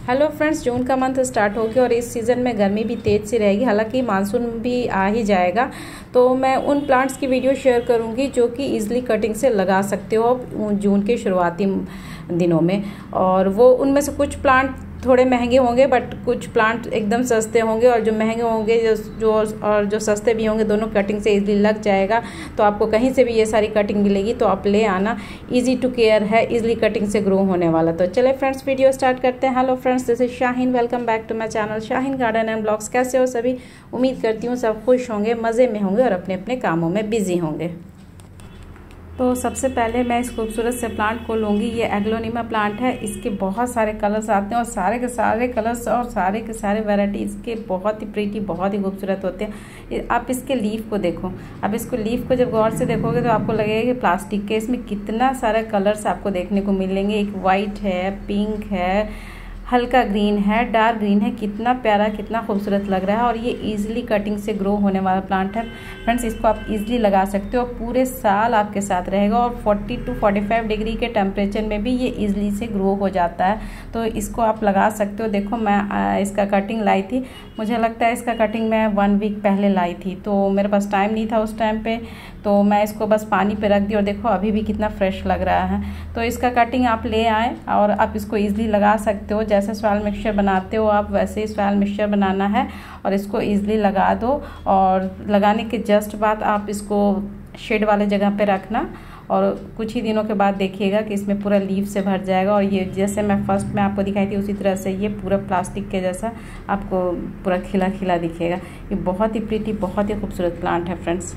Hello friends, जून का month start हो गया और इस सीज़न में गर्मी भी तेज़ सी रहेगी। हालांकि मानसून भी आ ही जाएगा, तो मैं उन प्लांट्स की वीडियो शेयर करूंगी जो कि इजीली कटिंग से लगा सकते हो जून के शुरुआती दिनों में। और वो उनमें से कुछ प्लांट थोड़े महंगे होंगे, बट कुछ प्लांट एकदम सस्ते होंगे, और जो महंगे होंगे जो सस्ते भी होंगे, दोनों कटिंग से इजीली लग जाएगा। तो आपको कहीं से भी ये सारी कटिंग मिलेगी तो आप ले आना। इजी टू केयर है, इजीली कटिंग से ग्रो होने वाला। तो चले फ्रेंड्स, वीडियो स्टार्ट करते हैं। Hello friends, this is Shaheen, welcome back to my channel Shaheen garden and blogs. कैसे हो सभी? उम्मीद करती हूँ सब खुश होंगे, मज़े में होंगे और अपने अपने कामों में बिजी होंगे। तो सबसे पहले मैं इस खूबसूरत से प्लांट को लूँगी। ये एग्लोनिमा प्लांट है। इसके बहुत सारे कलर्स आते हैं और सारे के सारे कलर्स और सारे के सारे वैरायटी इसके बहुत ही प्रीटी, बहुत ही खूबसूरत होते हैं। आप इसके लीफ को देखो। अब इसको लीफ को जब गौर से देखोगे तो आपको लगेगा कि प्लास्टिक के, इसमें कितना सारे कलर्स आपको देखने को मिलेंगे। एक वाइट है, पिंक है, हल्का ग्रीन है, डार्क ग्रीन है। कितना प्यारा, कितना खूबसूरत लग रहा है। और ये इजीली कटिंग से ग्रो होने वाला प्लांट है फ्रेंड्स। इसको आप इजीली लगा सकते हो, पूरे साल आपके साथ रहेगा। और 40 to 45 डिग्री के टेम्परेचर में भी ये इजीली से ग्रो हो जाता है। तो इसको आप लगा सकते हो। देखो, मैं इसका कटिंग लाई थी, मुझे लगता है इसका कटिंग मैं 1 वीक पहले लाई थी, तो मेरे पास टाइम नहीं था उस टाइम पे, तो मैं इसको बस पानी पे रख दी। और देखो अभी भी कितना फ्रेश लग रहा है। तो इसका कटिंग आप ले आए और आप इसको ईजिली लगा सकते हो। जैसे सॉइल मिक्सचर बनाते हो आप, वैसे ही सॉइल मिक्सचर बनाना है और इसको ईजिली लगा दो। और लगाने के जस्ट बाद आप इसको शेड वाले जगह पे रखना, और कुछ ही दिनों के बाद देखिएगा कि इसमें पूरा लीफ से भर जाएगा। और ये जैसे मैं फर्स्ट में आपको दिखाई थी उसी तरह से ये पूरा प्लास्टिक के जैसा आपको पूरा खिला खिला दिखेगा। ये बहुत ही प्रीटी, बहुत ही खूबसूरत प्लांट है फ्रेंड्स।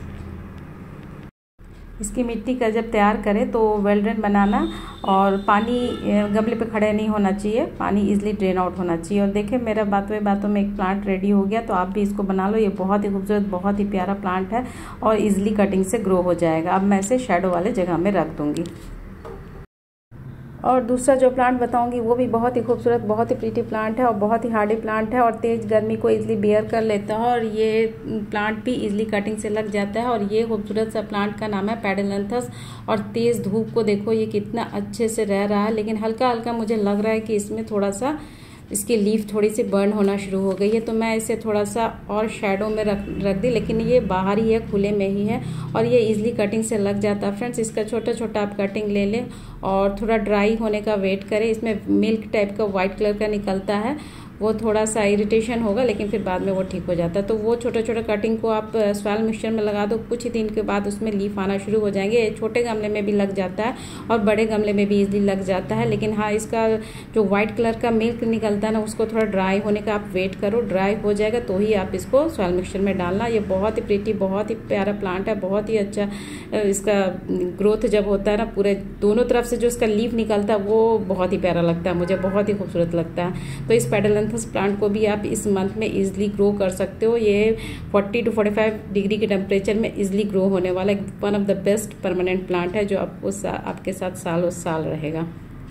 इसकी मिट्टी का जब तैयार करें तो वेल ड्रेन बनाना, और पानी गमले पे खड़े नहीं होना चाहिए, पानी इजीली ड्रेन आउट होना चाहिए। और देखें, मेरा बातों में एक प्लांट रेडी हो गया, तो आप भी इसको बना लो। ये बहुत ही खूबसूरत, बहुत ही प्यारा प्लांट है और इजीली कटिंग से ग्रो हो जाएगा। अब मैं इसे शैडो वाले जगह में रख दूँगी। और दूसरा जो प्लांट बताऊंगी वो भी बहुत ही खूबसूरत, बहुत ही प्रीटी प्लांट है और बहुत ही हार्डी प्लांट है और तेज़ गर्मी को इजीली बेयर कर लेता है। और ये प्लांट भी इजीली कटिंग से लग जाता है। और ये खूबसूरत सा प्लांट का नाम है पेडोलैंथस। और तेज़ धूप को देखो, ये कितना अच्छे से रह रहा है। लेकिन हल्का हल्का मुझे लग रहा है कि इसमें थोड़ा सा इसकी लीफ थोड़ी सी बर्न होना शुरू हो गई है, तो मैं इसे थोड़ा सा और शेडो में रख दी। लेकिन ये बाहर ही है, खुले में ही है और ये इजीली कटिंग से लग जाता है फ्रेंड्स। इसका छोटा छोटा आप कटिंग ले लें और थोड़ा ड्राई होने का वेट करें। इसमें मिल्क टाइप का वाइट कलर का निकलता है, वो थोड़ा सा इरिटेशन होगा, लेकिन फिर बाद में वो ठीक हो जाता है। तो वो छोटा छोटा कटिंग को आप सॉइल मिक्सचर में लगा दो। कुछ ही दिन के बाद उसमें लीफ आना शुरू हो जाएंगे। छोटे गमले में भी लग जाता है और बड़े गमले में भी इजीली लग जाता है। लेकिन हाँ, इसका जो व्हाइट कलर का मिल्क निकलता है ना, उसको थोड़ा ड्राई होने का आप वेट करो। ड्राई हो जाएगा तो ही आप इसको सॉइल मिक्सचर में डालना। ये बहुत ही प्रीटी, बहुत ही प्यारा प्लांट है, बहुत ही अच्छा। इसका ग्रोथ जब होता है ना, पूरे दोनों तरफ से जो इसका लीफ निकलता है वो बहुत ही प्यारा लगता है, मुझे बहुत ही खूबसूरत लगता है। तो इस पेडोलैंथस प्लांट को भी आप इस मंथ में इजीली ग्रो कर सकते हो। ये 40 to 45 डिग्री के टेम्परेचर में इजीली ग्रो होने वाला एक one of the best permanent plant है, जो आपके साथ सालों साल रहेगा।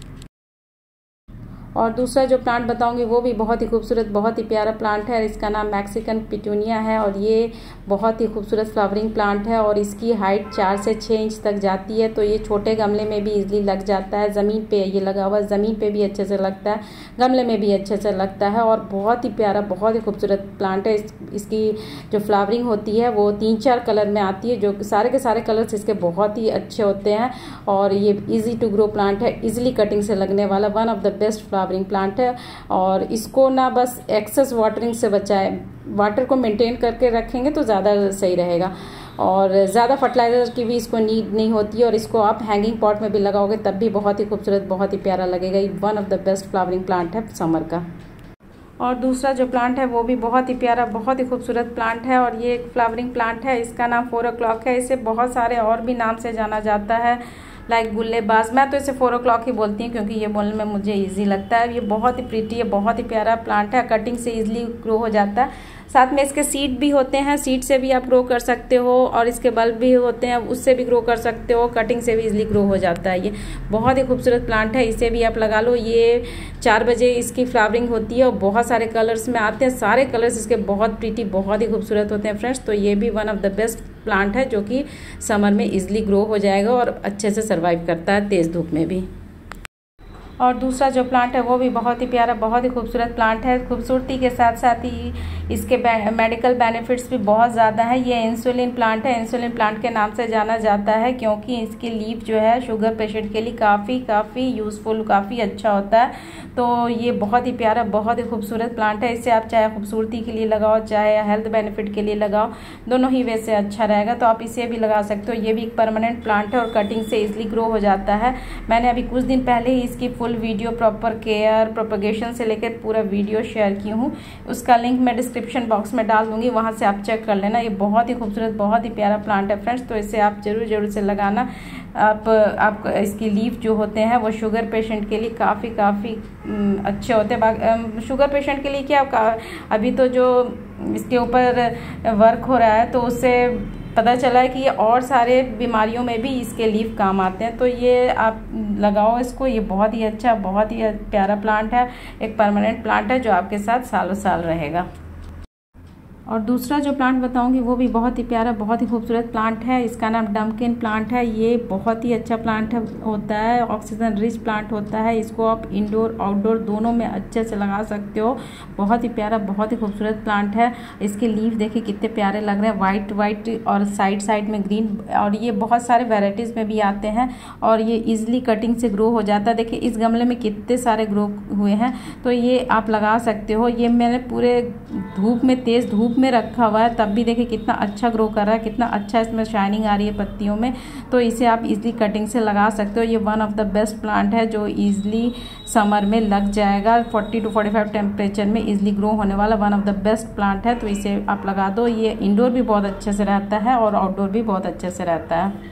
और दूसरा जो प्लांट बताऊंगी वो भी बहुत ही खूबसूरत, बहुत ही प्यारा प्लांट है। इसका नाम मैक्सिकन पिटूनिया है और ये बहुत ही खूबसूरत फ्लावरिंग प्लांट है और इसकी हाइट 4 से 6 इंच तक जाती है। तो ये छोटे गमले में भी इजीली लग जाता है। ज़मीन पे ये लगा हुआ, ज़मीन पे भी अच्छे से लगता है, गमले में भी अच्छे से लगता है और बहुत ही प्यारा, बहुत ही खूबसूरत प्लांट है। इसकी जो फ्लावरिंग होती है वो 3-4 कलर में आती है, जो सारे के सारे कलर्स इसके बहुत ही अच्छे होते हैं। और ये ईजी टू ग्रो प्लांट है, इजीली कटिंग से लगने वाला one of the best flowering plant है। और इसको ना बस एक्सेस वाटरिंग से बचाए, वाटर को मेंटेन करके रखेंगे तो ज़्यादा सही रहेगा। और ज़्यादा फर्टिलाइजर की भी इसको नीड नहीं होती है। और इसको आप हैंगिंग पॉट में भी लगाओगे तब भी बहुत ही खूबसूरत, बहुत ही प्यारा लगेगा। ये one of the best flowering plant है समर का। और दूसरा जो प्लांट है वो भी बहुत ही प्यारा, बहुत ही खूबसूरत प्लांट है और ये एक फ्लावरिंग प्लांट है। इसका नाम 4 o'clock है। इसे बहुत सारे और भी नाम से जाना जाता है, लाइक गुल्लेबाज। मैं तो इसे 4 o'clock ही बोलती हूँ क्योंकि ये बोलने में मुझे इजी लगता है। ये बहुत ही प्रीटी है, बहुत ही प्यारा प्लांट है, कटिंग से इजीली ग्रो हो जाता है। साथ में इसके सीड भी होते हैं, सीड से भी आप ग्रो कर सकते हो। और इसके बल्ब भी होते हैं, उससे भी ग्रो कर सकते हो। कटिंग से भी इजीली ग्रो हो जाता है। ये बहुत ही खूबसूरत प्लांट है, इसे भी आप लगा लो। ये 4 बजे इसकी फ्लावरिंग होती है और बहुत सारे कलर्स में आते हैं। सारे कलर्स इसके बहुत प्रीटी, बहुत ही खूबसूरत होते हैं फ्रेंड्स। तो ये भी one of the best plant है जो कि समर में इजीली ग्रो हो जाएगा और अच्छे से सर्वाइव करता है तेज़ धूप में भी। और दूसरा जो प्लांट है वो भी बहुत ही प्यारा, बहुत ही खूबसूरत प्लांट है। खूबसूरती के साथ साथ ही इसके मेडिकल बेनिफिट्स भी बहुत ज़्यादा है। ये इंसुलिन प्लांट है। इंसुलिन प्लांट के नाम से जाना जाता है क्योंकि इसकी लीफ जो है शुगर पेशेंट के लिए काफ़ी यूज़फुल, काफ़ी अच्छा होता है। तो ये बहुत ही प्यारा, बहुत ही खूबसूरत प्लांट है। इसे आप चाहे खूबसूरती के लिए लगाओ, चाहे हेल्थ बेनिफिट के लिए लगाओ, दोनों ही वे से अच्छा रहेगा। तो आप इसे भी लगा सकते हो। ये भी एक परमानेंट प्लांट है और कटिंग से इजीली ग्रो हो जाता है। मैंने अभी कुछ दिन पहले ही इसकी full video proper care, propagation से लेकर पूरा वीडियो शेयर की हूँ। उसका लिंक मैं डिस्क्रिप्शन बॉक्स में डाल दूंगी, वहाँ से आप चेक कर लेना। ये बहुत ही खूबसूरत, बहुत ही प्यारा प्लांट है फ्रेंड्स। तो इसे आप जरूर से लगाना। आप इसकी लीफ जो होते हैं वो शुगर पेशेंट के लिए काफ़ी अच्छे होते हैं। शुगर पेशेंट के लिए क्या, अभी तो जो इसके ऊपर वर्क हो रहा है तो उससे पता चला है कि ये और सारे बीमारियों में भी इसके लीफ काम आते हैं। तो ये आप लगाओ इसको। ये बहुत ही अच्छा, बहुत ही प्यारा प्लांट है। एक परमानेंट प्लांट है जो आपके साथ सालों साल रहेगा। और दूसरा जो प्लांट बताऊंगी वो भी बहुत ही प्यारा, बहुत ही खूबसूरत प्लांट है। इसका नाम डम्पकिन प्लांट है। ये बहुत ही अच्छा प्लांट होता है, ऑक्सीजन रिच प्लांट होता है। इसको आप इंडोर आउटडोर दोनों में अच्छे से लगा सकते हो। बहुत ही प्यारा, बहुत ही खूबसूरत प्लांट है। इसके लीफ देखिए कितने प्यारे लग रहे हैं, वाइट और साइड में ग्रीन। और ये बहुत सारे वेराइटीज़ में भी आते हैं और ये ईजिली कटिंग से ग्रो हो जाता है। देखिए इस गमले में कितने सारे ग्रो हुए हैं, तो ये आप लगा सकते हो। ये मैंने पूरे धूप में, तेज़ धूप में रखा हुआ है, तब भी देखिए कितना अच्छा ग्रो कर रहा है, कितना अच्छा इसमें शाइनिंग आ रही है पत्तियों में। तो इसे आप इजीली कटिंग से लगा सकते हो। ये one of the best plant है जो इजीली समर में लग जाएगा। 40 to 45 टेम्परेचर में इजीली ग्रो होने वाला one of the best plant है। तो इसे आप लगा दो। ये इंडोर भी बहुत अच्छे से रहता है और आउटडोर भी बहुत अच्छे से रहता है।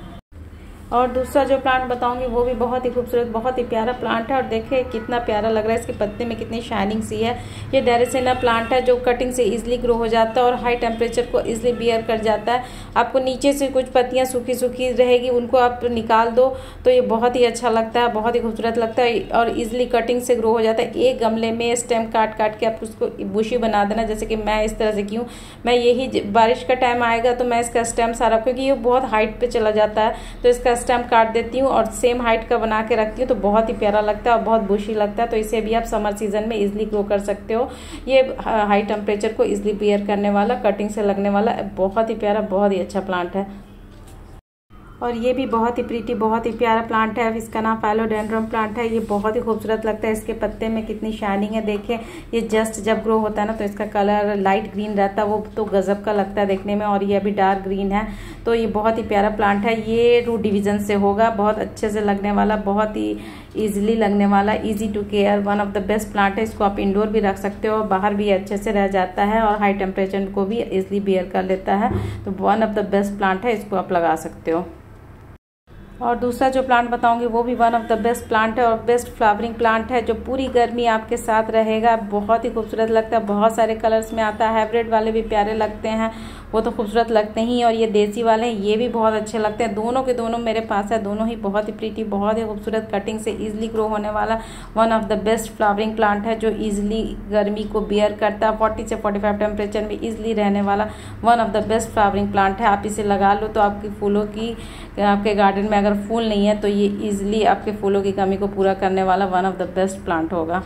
और दूसरा जो प्लांट बताऊंगी वो भी बहुत ही खूबसूरत, बहुत ही प्यारा प्लांट है। और देखिए कितना प्यारा लग रहा है, इसके पत्ते में कितनी शाइनिंग सी है। ये डेरेसिना प्लांट है जो कटिंग से इजीली ग्रो हो जाता है और हाई टेम्परेचर को इजीली बियर कर जाता है। आपको नीचे से कुछ पत्तियां सूखी रहेगी, उनको आप निकाल दो तो ये बहुत ही अच्छा लगता है, बहुत ही खूबसूरत लगता है और इजिली कटिंग से ग्रो हो जाता है। एक गमले में स्टेम काट के आप उसको बुशी बना देना, जैसे कि मैं इस तरह से की हूँ। मैं यही बारिश का टाइम आएगा तो मैं इसका स्टेम सारा, क्योंकि ये बहुत हाइट पे चला जाता है, तो इसका स्टेम काट देती हूँ और सेम हाइट का बना के रखती हूँ। तो बहुत ही प्यारा लगता है और बहुत बुशी लगता है। तो इसे भी आप समर सीजन में इजीली ग्रो कर सकते हो। ये हाई टेम्परेचर को इजीली बियर करने वाला, कटिंग से लगने वाला बहुत ही प्यारा, बहुत ही अच्छा प्लांट है। और ये भी बहुत ही प्रीटी, बहुत ही प्यारा प्लांट है। इसका नाम फाइलोडेंड्रम प्लांट है। ये बहुत ही खूबसूरत लगता है। इसके पत्ते में कितनी शाइनिंग है, देखिए। ये जस्ट जब ग्रो होता है ना तो इसका कलर लाइट ग्रीन रहता है, वो तो गजब का लगता है देखने में। और ये अभी डार्क ग्रीन है। तो ये बहुत ही प्यारा प्लांट है। ये रूट डिवीजन से होगा, बहुत अच्छे से लगने वाला, बहुत ही ईजिली लगने वाला, easy to care, one of the best plant है। इसको आप इंडोर भी रख सकते हो, बाहर भी अच्छे से रह जाता है और हाई टेम्परेचर को भी ईजिली बियर कर लेता है। तो one of the best plant है, इसको आप लगा सकते हो। और दूसरा जो प्लांट बताऊंगी वो भी one of the best plant है और बेस्ट फ्लावरिंग प्लांट है जो पूरी गर्मी आपके साथ रहेगा। बहुत ही खूबसूरत लगता है, बहुत सारे कलर्स में आता है। हाइब्रिड वाले भी प्यारे लगते हैं, वो तो खूबसूरत लगते ही, और ये देसी वाले हैं, ये भी बहुत अच्छे लगते हैं। दोनों के दोनों मेरे पास है, दोनों ही बहुत ही प्रीटी, बहुत ही खूबसूरत, कटिंग से इजीली ग्रो होने वाला one of the best flowering plant है जो इजीली गर्मी को बियर करता है। 40 से 45 टेम्परेचर में इजीली रहने वाला one of the best flowering plant है। आप इसे लगा लो तो आपकी फूलों की, आपके गार्डन में अगर फूल नहीं है तो ये इजीली आपके फूलों की कमी को पूरा करने वाला one of the best plant होगा।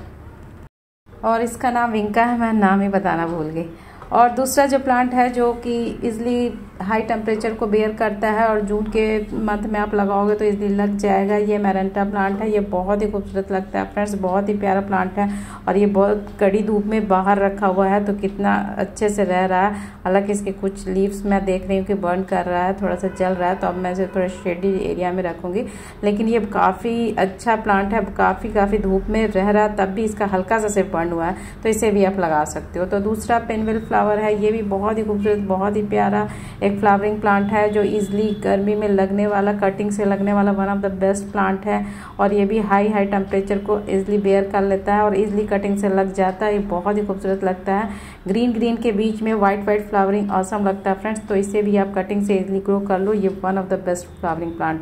और इसका नाम विंका है, मैं नाम ही बताना भूल गई। और दूसरा जो प्लांट है जो कि इजीली हाई टेम्परेचर को बेयर करता है और जून के मंथ में आप लगाओगे तो इजीली लग जाएगा, ये मैरेंटा प्लांट है। ये बहुत ही खूबसूरत लगता है फ्रेंड्स, बहुत ही प्यारा प्लांट है। और ये बहुत कड़ी धूप में बाहर रखा हुआ है तो कितना अच्छे से रह रहा है। हालांकि इसके कुछ लीव्स मैं देख रही हूँ कि बर्न कर रहा है, थोड़ा सा जल रहा है, तो अब मैं इसे थोड़ा शेडी एरिया में रखूँगी। लेकिन ये काफ़ी अच्छा प्लांट है, काफ़ी धूप में रह रहा है, तब भी इसका हल्का सा सिर्फ बर्न हुआ है, तो इसे भी आप लगा सकते हो। तो दूसरा पेनविल फ्लावर है, ये भी बहुत ही खूबसूरत, बहुत ही प्यारा एक फ्लावरिंग प्लांट है जो इजीली गर्मी में लगने वाला, कटिंग से लगने वाला one of the best plant है। और ये भी हाई टेम्परेचर को इजीली बेयर कर लेता है और इजीली कटिंग से लग जाता है। ये बहुत ही खूबसूरत लगता है, ग्रीन के बीच में वाइट फ्लावरिंग ऑसम लगता है फ्रेंड्स। तो इसे भी आप कटिंग से इजीली ग्रो कर लो, ये one of the best flowering plant है।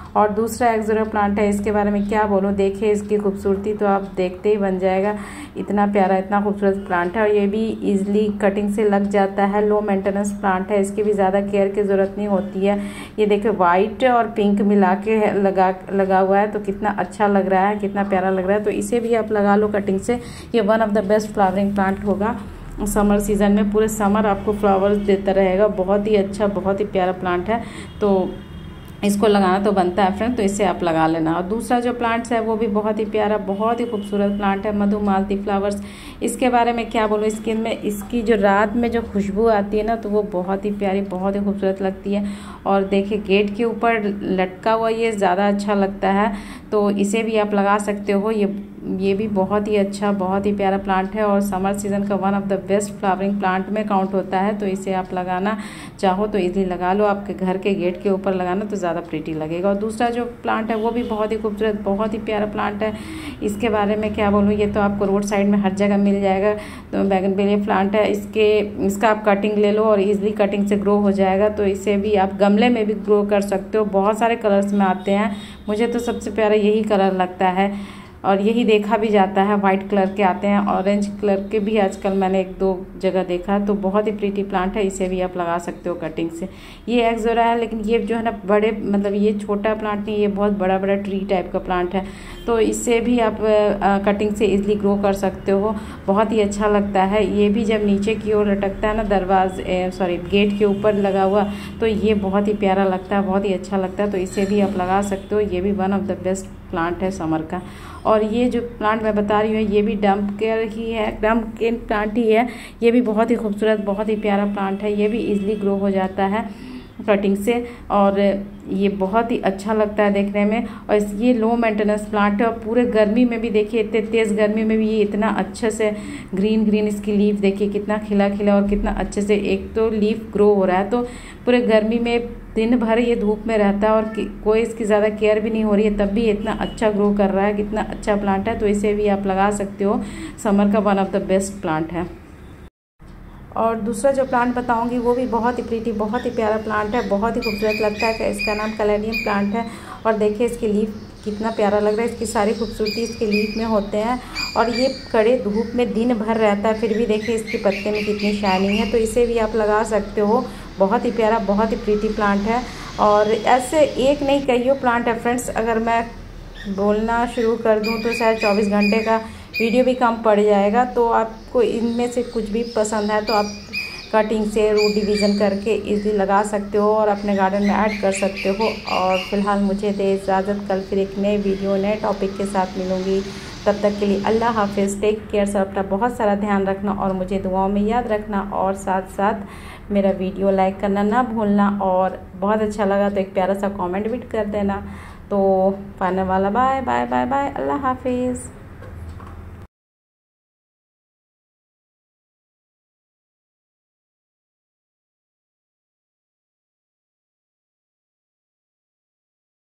और दूसरा एक्सोरा प्लांट है, इसके बारे में क्या बोलूँ, देखिए इसकी खूबसूरती तो आप देखते ही बन जाएगा। इतना प्यारा इतना खूबसूरत प्लांट है और ये भी इजीली कटिंग से लग जाता है। लो मेंटेनेंस प्लांट है, इसकी भी ज़्यादा केयर की ज़रूरत नहीं होती है। ये देखिए वाइट और पिंक मिला के लगा हुआ है, तो कितना अच्छा लग रहा है, कितना प्यारा लग रहा है। तो इसे भी आप लगा लो कटिंग से। ये one of the best flowering plant होगा समर सीज़न में। पूरे समर आपको फ्लावर्स देता रहेगा। बहुत ही अच्छा बहुत ही प्यारा प्लांट है, तो इसको लगाना तो बनता है फ्रेंड, तो इसे आप लगा लेना। और दूसरा जो प्लांट्स है वो भी बहुत ही प्यारा बहुत ही खूबसूरत प्लांट है, मधुमालती फ्लावर्स। इसके बारे में क्या बोलूँ, स्किन में इसकी जो रात में जो खुशबू आती है ना, तो वो बहुत ही प्यारी बहुत ही खूबसूरत लगती है। और देखिए गेट के ऊपर लटका हुआ ये ज़्यादा अच्छा लगता है, तो इसे भी आप लगा सकते हो। ये भी बहुत ही अच्छा बहुत ही प्यारा प्लांट है और समर सीज़न का one of the best flowering plant में काउंट होता है। तो इसे आप लगाना चाहो तो इजीली लगा लो, आपके घर के गेट के ऊपर लगाना तो ज़्यादा प्रीटी लगेगा। और दूसरा जो प्लांट है वो भी बहुत ही खूबसूरत बहुत ही प्यारा प्लांट है। इसके बारे में क्या बोलूँ, ये तो आपको रोड साइड में हर जगह मिल जाएगा। तो बैगनवेलिया प्लांट है, इसका आप कटिंग ले लो और ईजिली कटिंग से ग्रो हो जाएगा। तो इसे भी आप गमले में भी ग्रो कर सकते हो। बहुत सारे कलर्स में आते हैं, मुझे तो सबसे प्यारा यही कलर लगता है और यही देखा भी जाता है। वाइट कलर के आते हैं, ऑरेंज कलर के भी आजकल मैंने 1-2 जगह देखा। तो बहुत ही प्रीटी प्लांट है, इसे भी आप लगा सकते हो कटिंग से। ये एक्सोरा है, लेकिन ये जो है ना बड़े मतलब ये छोटा प्लांट नहीं, ये बहुत बड़ा बड़ा ट्री टाइप का प्लांट है। तो इससे भी आप कटिंग से इजीली ग्रो कर सकते हो। बहुत ही अच्छा लगता है। ये भी जब नीचे की ओर लटकता है ना गेट के ऊपर लगा हुआ, तो ये बहुत ही प्यारा लगता है बहुत ही अच्छा लगता है। तो इसे भी आप लगा सकते हो। ये भी one of the best plant है समर का। और ये जो प्लांट मैं बता रही हूँ ये भी डम्प केयर ही है, डम्प केयर प्लांट ही है। ये भी बहुत ही खूबसूरत बहुत ही प्यारा प्लांट है। ये भी इजीली ग्रो हो जाता है कटिंग से और ये बहुत ही अच्छा लगता है देखने में। और ये लो मेंटेनेंस प्लांट है और पूरे गर्मी में भी देखिए इतने तेज़ गर्मी में भी ये इतना अच्छे से ग्रीन ग्रीन इसकी लीफ देखिए कितना खिला खिला और कितना अच्छे से एक तो लीफ ग्रो हो रहा है। तो पूरे गर्मी में दिन भर ये धूप में रहता है और कोई इसकी ज़्यादा केयर भी नहीं हो रही है, तब भी इतना अच्छा ग्रो कर रहा है। कितना अच्छा प्लांट है, तो इसे भी आप लगा सकते हो। समर का one of the best plant है। और दूसरा जो प्लांट बताऊंगी वो भी बहुत ही प्रीटी बहुत ही प्यारा प्लांट है, बहुत ही खूबसूरत लगता है। इसका नाम कैलेडियम प्लांट है और देखिए इसकी लीफ कितना प्यारा लग रहा है। इसकी सारी खूबसूरती इसके लीफ में होते हैं और ये कड़े धूप में दिन भर रहता है, फिर भी देखिए इसके पत्ते में कितनी शाइनिंग है। तो इसे भी आप लगा सकते हो। बहुत ही प्यारा बहुत ही प्रीटी प्लांट है। और ऐसे एक नहीं कईयों प्लांट है फ्रेंड्स, अगर मैं बोलना शुरू कर दूं तो शायद 24 घंटे का वीडियो भी कम पड़ जाएगा। तो आपको इनमें से कुछ भी पसंद है तो आप कटिंग से रूट डिवीज़न करके इजीली लगा सकते हो और अपने गार्डन में ऐड कर सकते हो। और फिलहाल मुझे दे इजाज़त, कल फिर एक नए वीडियो नए टॉपिक के साथ मिलूँगी। तब तक के लिए अल्लाह हाफिज़, टेक केयर। सब अपना बहुत सारा ध्यान रखना और मुझे दुआओं में याद रखना और साथ साथ मेरा वीडियो लाइक करना ना भूलना। और बहुत अच्छा लगा तो एक प्यारा सा कमेंट भी कर देना। तो फाइनल वाला बाय बाय बाय बाय, अल्लाह हाफिज़।